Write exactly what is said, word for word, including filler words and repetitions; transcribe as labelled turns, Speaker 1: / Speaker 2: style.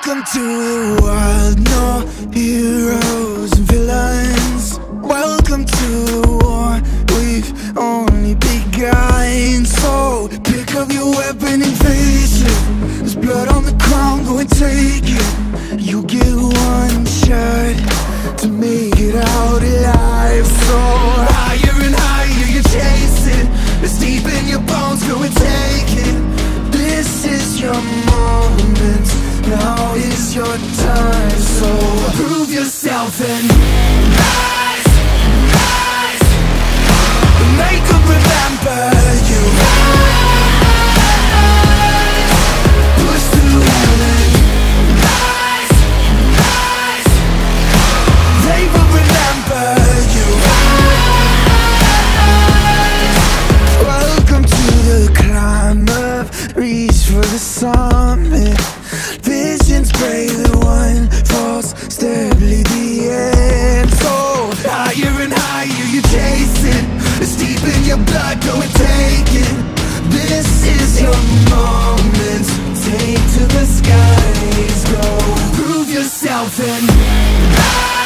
Speaker 1: Welcome to the wild, no heroes and villains. Welcome to the war, we've only begun. So pick up your weapon and face it. There's blood on the ground, go and take it. You get one shot to make it out alive. So higher and higher you chase it. It's deep in your bones, go and take it. This is your moment, now is your time. So prove yourself and rise, rise. Make them remember you. Rise, push through heaven. Rise, rise. They will remember you. Rise. Welcome to the climb up, reach for the summit. Visions break, the one false step lead the end. So higher and higher you chase it. It's deep in your blood, go and take it. This is your moment, take to the skies. Go prove yourself and rise.